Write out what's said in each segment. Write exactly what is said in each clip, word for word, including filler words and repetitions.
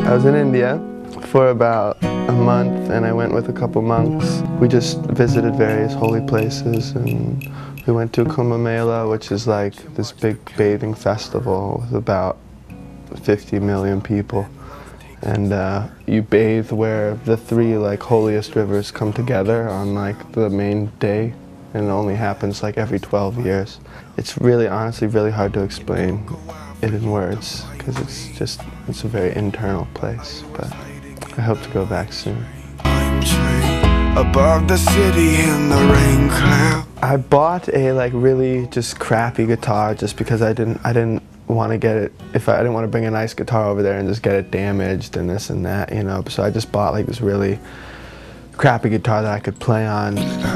I was in India for about a month, and I went with a couple monks. We just visited various holy places, and we went to Kumbh Mela, which is like this big bathing festival with about fifty million people. And uh, you bathe where the three like holiest rivers come together on like the main day, and it only happens like every twelve years. It's really, honestly, really hard to explain it in words, because it's just, it's a very internal place, but I hope to go back soon. Above the city in the rain cloud. I bought a like really just crappy guitar just because I didn't, I didn't want to get it, if I, I didn't want to bring a nice guitar over there and just get it damaged and this and that, you know, so I just bought like this really crappy guitar that I could play on.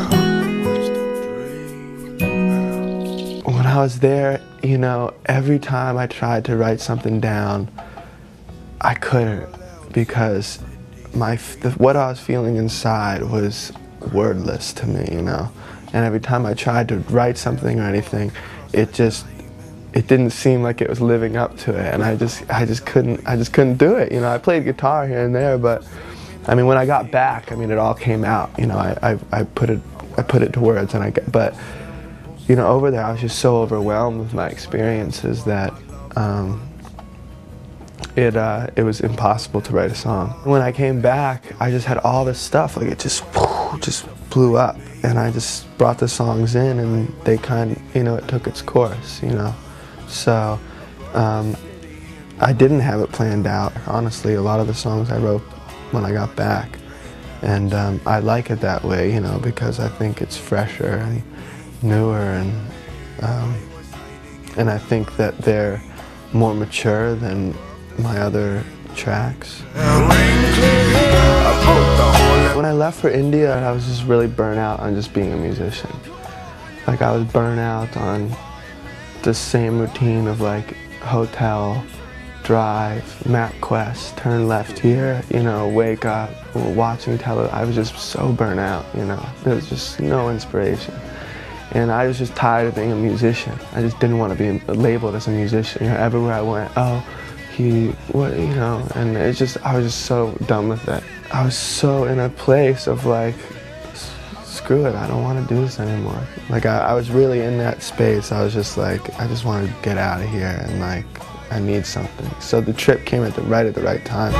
When I was there, you know, every time I tried to write something down, I couldn't, because my, the, what I was feeling inside was wordless to me, you know, and every time I tried to write something or anything, it just, it didn't seem like it was living up to it, and I just, I just couldn't, I just couldn't do it. You know, I played guitar here and there, but I mean, when I got back, I mean, it all came out. You know, I, I, I put it, I put it to words, and I, but you know, over there, I was just so overwhelmed with my experiences that um, it, uh, it was impossible to write a song. When I came back, I just had all this stuff, like it just, whoo, just blew up, and I just brought the songs in, and they kind of, you know, it took its course, you know. So um, I didn't have it planned out. Honestly, a lot of the songs I wrote when I got back, and um, I like it that way, you know, because I think it's fresher and newer, and um, and I think that they're more mature than my other tracks. When I left for India, I was just really burnt out on just being a musician. Like, I was burnt out on the same routine of like hotel, drive, MapQuest, turn left here, you know, wake up, watching television. I was just so burnt out, you know. There was just no inspiration. And I was just tired of being a musician. I just didn't want to be labeled as a musician. You know, everywhere I went, oh, he, what, you know, and it's just, I was just so done with it. I was so in a place of like, screw it, I don't want to do this anymore. Like, I, I was really in that space. I was just like, I just want to get out of here, and like, I need something. So the trip came at the right at the right time.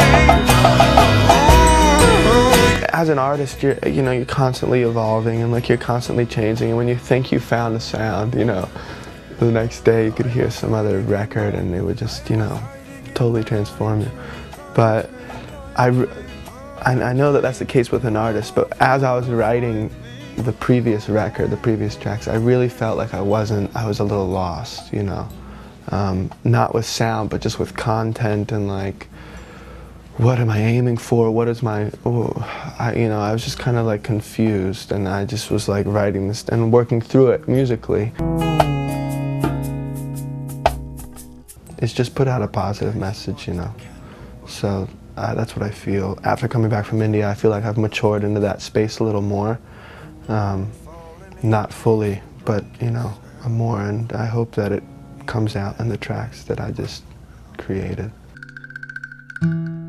As an artist, you're, you know, you're constantly evolving, and like you're constantly changing, and when you think you found a sound, you know, the next day you could hear some other record and it would just, you know, totally transform you. But I, I know that that's the case with an artist, but as I was writing the previous record, the previous tracks, I really felt like I wasn't, I was a little lost, you know. Um, not with sound, but just with content, and like, what am I aiming for? What is my, oh, I, you know, I was just kind of like confused, and I just was like writing this and working through it musically. It's just put out a positive message, you know. So uh, that's what I feel. After coming back from India, I feel like I've matured into that space a little more. Um, not fully, but, you know, more, and I hope that it comes out in the tracks that I just created.